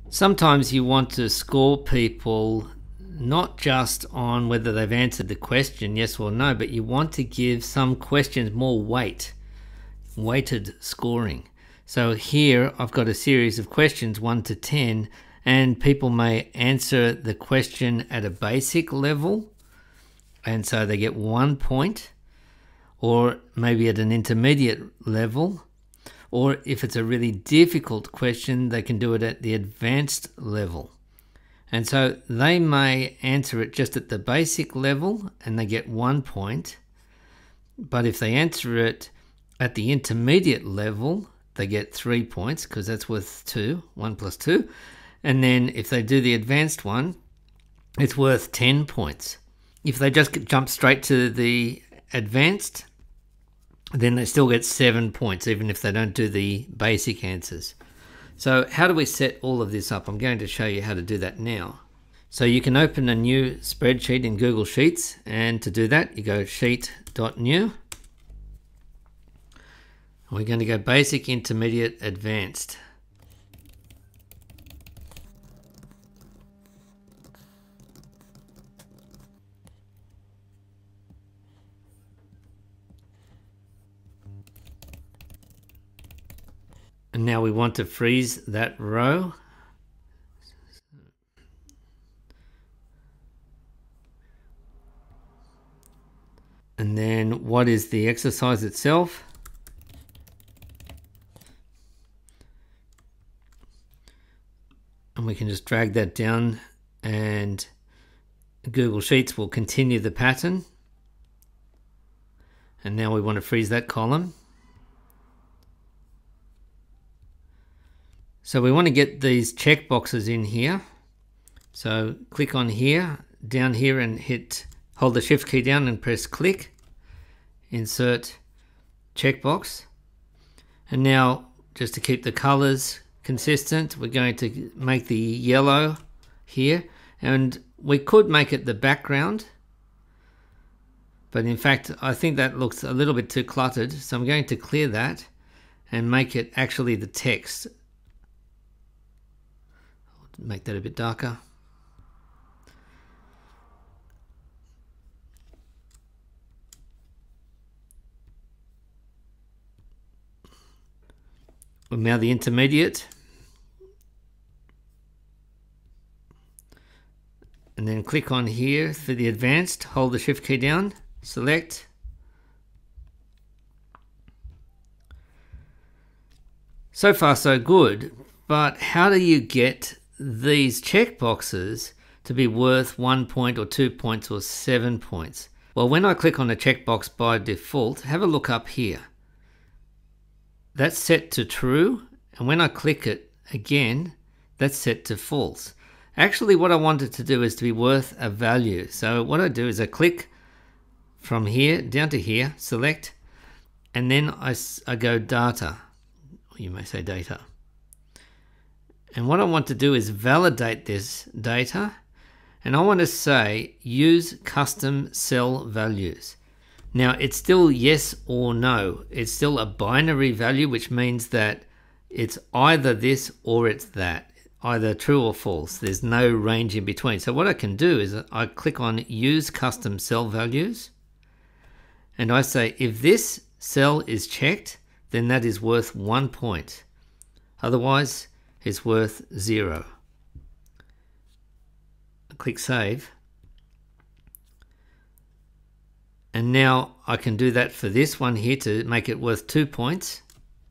Sometimes you want to score people not just on whether they've answered the question, yes or no, but you want to give some questions more weighted scoring. So here I've got a series of questions 1 to 10, and people may answer the question at a basic level, and so they get 1 point, or maybe at an intermediate level, or if it's a really difficult question, they can do it at the advanced level. And so they may answer it just at the basic level and they get 1 point. But if they answer it at the intermediate level, they get 3 points because that's worth 2, 1 plus 2. And then if they do the advanced one, it's worth 10 points. If they just jump straight to the advanced, then they still get 7 points, even if they don't do the basic answers. So how do we set all of this up? I'm going to show you how to do that now. So you can open a new spreadsheet in Google Sheets, and to do that, you go sheet.new. We're going to go basic, intermediate, advanced. And now we want to freeze that row. And then what is the exercise itself? And we can just drag that down and Google Sheets will continue the pattern. And now we want to freeze that column. So we want to get these checkboxes in here. So click on here, down here, and hold the Shift key down and press click. Insert checkbox. And now, just to keep the colors consistent, we're going to make the yellow here. And we could make it the background. But in fact, I think that looks a little bit too cluttered. So I'm going to clear that and make it actually the text. Make that a bit darker. Well, now the intermediate. And then click on here for the advanced, hold the Shift key down, select. So far so good, but how do you get these checkboxes to be worth 1 point or 2 points or 7 points? Well, when I click on a checkbox by default, have a look up here. That's set to true, and when I click it again, that's set to false. Actually, what I wanted to do is to be worth a value. So what I do is I click from here down to here, select, and then I go data. You may say data. And what I want to do is validate this data, and I want to say use custom cell values. Now it's still yes or no. It's still a binary value, which means that it's either this or it's that, either true or false. There's no range in between. So what I can do is I click on use custom cell values, and I say if this cell is checked, then that is worth 1 point. Otherwise, it's worth 0. Click Save. And now I can do that for this one here to make it worth 2 points.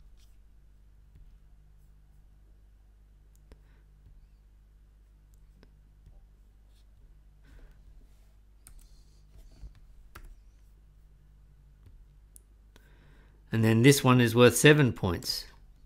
And then this one is worth 7 points.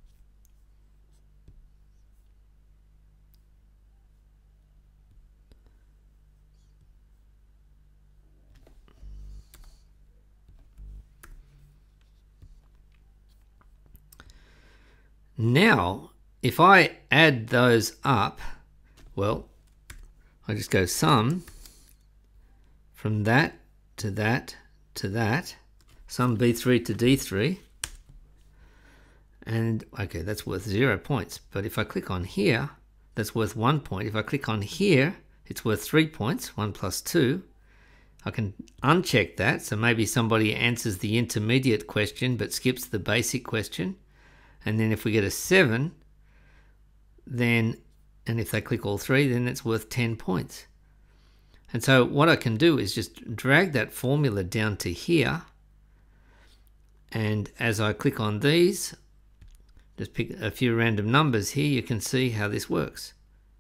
Now, if I add those up, well, I just go sum from that to that to that, sum B3 to D3, and okay, that's worth 0 points. But if I click on here, that's worth 1 point. If I click on here, it's worth 3 points, 1 plus 2. I can uncheck that, so maybe somebody answers the intermediate question but skips the basic question. And then if we get a 7, then, and if they click all 3, then it's worth 10 points. And so what I can do is just drag that formula down to here. And as I click on these, just pick a few random numbers here, you can see how this works.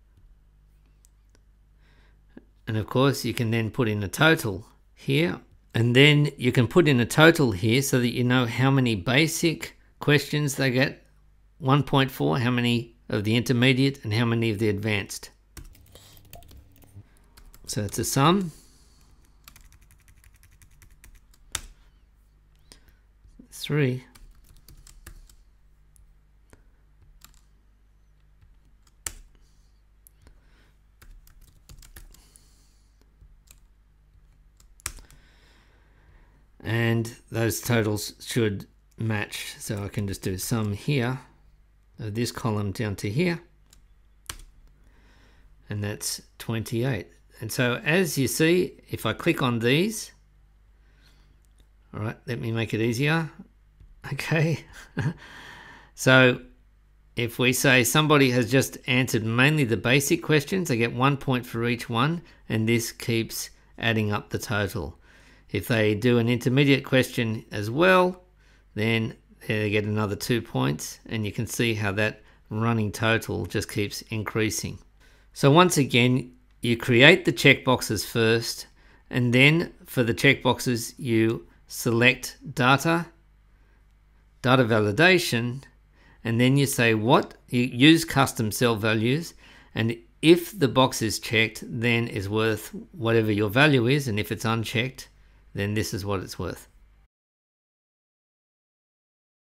And of course, you can then put in a total here. And then you can put in a total here so that you know how many basic questions they get 1 point for, how many of the intermediate, and how many of the advanced. So it's a sum. Three. And those totals should match. So I can just do sum here of this column down to here. And that's 28. And so as you see, if I click on these, all right, let me make it easier. Okay. So if we say somebody has just answered mainly the basic questions, they get 1 point for each one, and this keeps adding up the total. If they do an intermediate question as well, then they get another 2 points, and you can see how that running total just keeps increasing. So once again, you create the checkboxes first, and then for the checkboxes you select data validation, and then you say what, you use custom cell values, and if the box is checked, then is worth whatever your value is, and if it's unchecked, then this is what it's worth.